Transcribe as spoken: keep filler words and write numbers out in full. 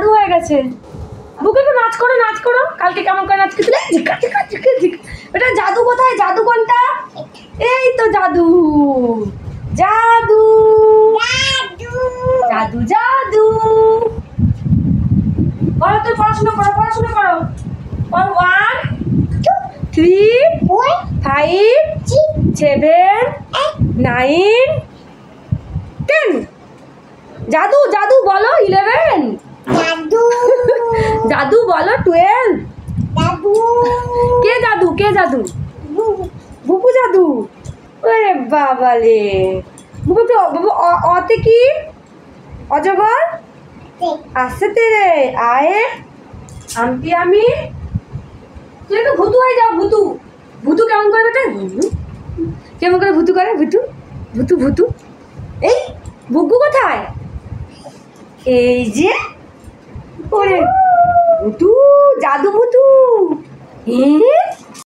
জাদু হয়ে গেছে। বুকে একটু নাচ করো, নাচ করো। কালকে কেমন করে নাচ করছিলে? ঝিকা ঝিকা ঝিকা ঝিকা। এটা জাদু কোথায়? জাদু কোনটা? এই তো জাদু জাদু জাদু জাদু। বলো তুই পড়াশোনা করো, পড়াশোনা করো। One three five seven nine ten. জাদু জাদু বলো ইলেভেন। জাদু বলো টুয়েলভ। কে জাদু? কে জাদু? বুবু জাদু। ওরে বাবা রে। বুবু তো বাবু অতে কি? অজগর আসছে তেরে আয়ে আমটি আমি। তুই একটু ভুতু হয়ে যাও। ভুতু ভুতু কেমন করে বেটা? কেমন করে ভুতু করে? ভুতু ভুতু ভুতু। এই বুগু কোথায়? এই যে ওরে ভুতু, জাদু ভুতু।